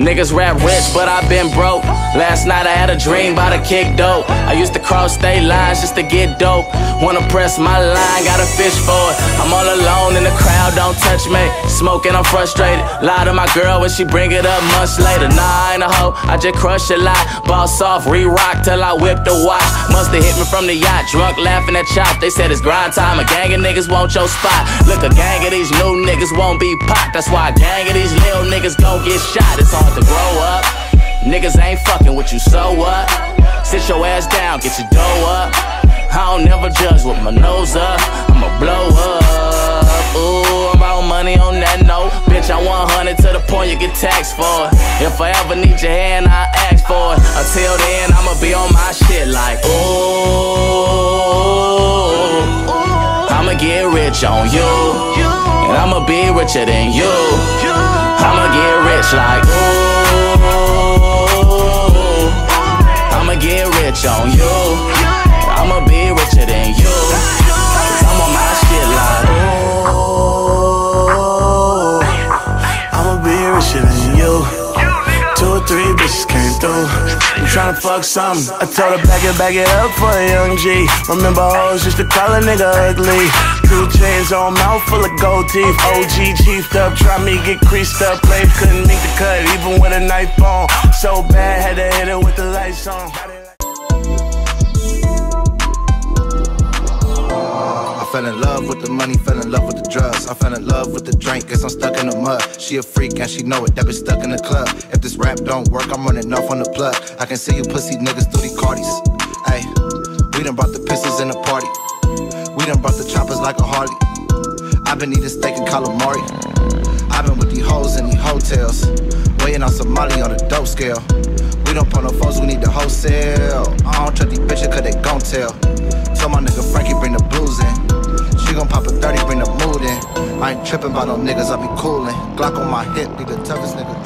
Niggas rap rich, but I been broke. Last night I had a dream about a kick dope. I used to cross state lines just to get dope. Wanna press my line, got a fish for it. I'm all alone in the crowd, don't touch me. Smoking, I'm frustrated. Lie to my girl when she bring it up months later. Nah, I ain't a hoe, I just crush a lot. Boss off, re-rock till I whip the watch. Musta hit me from the yacht, drunk laughing at chop. They said it's grind time, a gang of niggas want your spot. Look, a gang of these new niggas won't be popped. That's why a gang of these little niggas gon' get shot. It's hard to grow up. Niggas ain't fucking with you, so what? Sit your ass down, get your dough up. I don't never judge with my nose up. I'ma blow up. Ooh, I'm out money on that note. Bitch, I 100 to the point you get taxed for it. If I ever need your hand, I ask for it. Until then, I'ma be on my shit like ooh. I'ma get rich on you, and I'ma be richer than you. I'ma get rich like ooh. I'ma get rich on you. I'ma be richer than you. Cause I'm on my shit like ooh. I'ma be richer than you. 2 or 3 bitches came through. I'm tryna fuck something. I told her bag it up for a young G. Remember hoes used to call a nigga ugly. 2 chains on, mouth full of gold teeth. OG chiefed up, try me get creased up. Blade couldn't meet the cut, even with a knife on. So bad, had to hit it with the lights on. I fell in love with the money, fell in love with the drugs. I fell in love with the drink, guess I'm stuck in the mud. She a freak and she know it, that bitch stuck in the club. If this rap don't work, I'm running off on the plug. I can see you pussy niggas through these Cardis. Ayy, we done brought the pistols in the party. We done brought the choppers like a Harley. I've been eating steak and calamari. I've been with these hoes in these hotels, weighing on Somali on a dope scale. We don't put no foes, we need the wholesale. I don't trust these bitches cause they gon' tell. Tell my nigga Frankie bring the blues in. She gon' pop a 30, bring the mood in. I ain't trippin' about no niggas, I be coolin'. Glock on my hip, be the toughest nigga.